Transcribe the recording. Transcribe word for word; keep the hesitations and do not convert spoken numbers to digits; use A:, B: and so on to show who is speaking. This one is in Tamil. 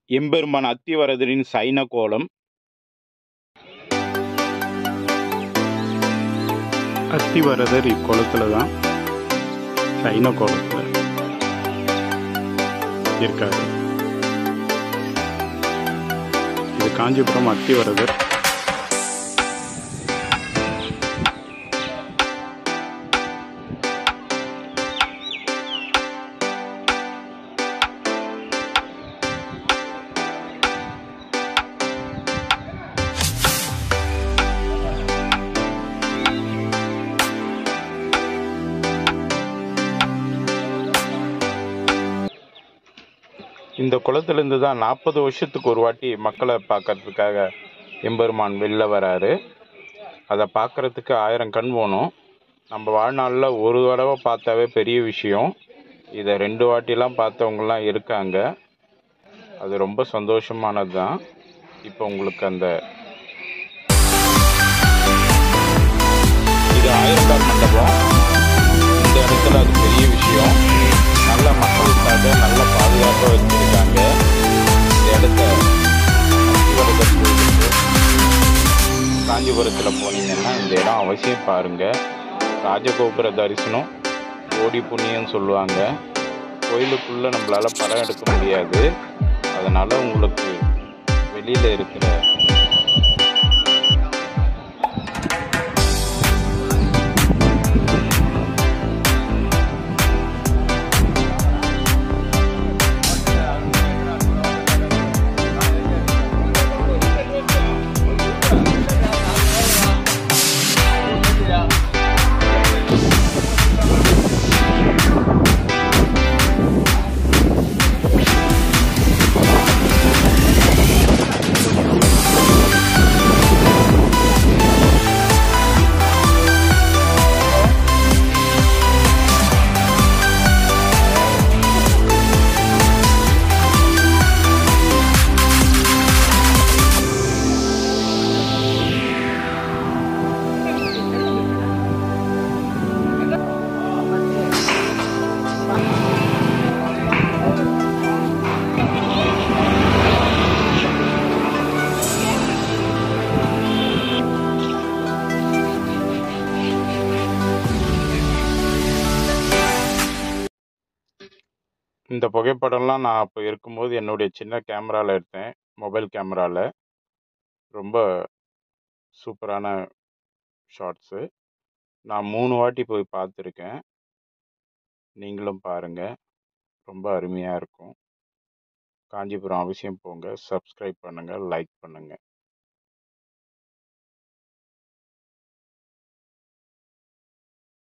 A: எம்பெருமான் அத்திவரதரின் சைன கோலம். அத்திவரதர் இக்கோலத்தில் தான் சைன கோலத்தில் இருக்காரு. இது காஞ்சிபுரம் அத்திவரதர். இந்த குளத்துலேருந்து தான் நாற்பது வருஷத்துக்கு ஒரு வாட்டி மக்களை பார்க்கறதுக்காக எம்பெருமான் வெளில வராரு. அதை பார்க்குறதுக்கு ஆயிரம் கண் போகணும். நம்ம வாழ்நாளில் ஒரு தடவை பார்த்தாவே பெரிய விஷயம். இதை ரெண்டு வாட்டிலாம் பார்த்தவங்கலாம் இருக்காங்க. அது ரொம்ப சந்தோஷமானது தான். இப்போ உங்களுக்கு அந்த இது ஆயிரக்கால் மண்டபம். இந்த இடத்துல அது பெரிய விஷயம். நல்ல மக்களுக்காக நல்ல பாதுகாப்பாக வச்சுருக்காங்க இந்த இடத்த. அத்திவரதர் கோயிலுக்கு காஞ்சிபுரத்தில் போனீங்கன்னா இந்த இடம் அவசியம் பாருங்கள். ராஜகோபுர தரிசனம் கோடி புண்ணியம்னு சொல்லுவாங்க. கோயிலுக்குள்ளே நம்மளால் படம் எடுக்க முடியாது. அதனால் உங்களுக்கு வெளியில் இருக்கிற இந்த புகைப்படம்லாம் நான் அப்போ இருக்கும்போது என்னுடைய சின்ன கேமராவில் எடுத்தேன், மொபைல் கேமராவில். ரொம்ப சூப்பரான ஷாட்ஸு. நான் மூணு வாட்டி போய் பார்த்துருக்கேன். நீங்களும் பாருங்கள், ரொம்ப அருமையாக இருக்கும். காஞ்சிபுரம் அவசியம் போங்க. சப்ஸ்கிரைப் பண்ணுங்கள், லைக் பண்ணுங்கள்.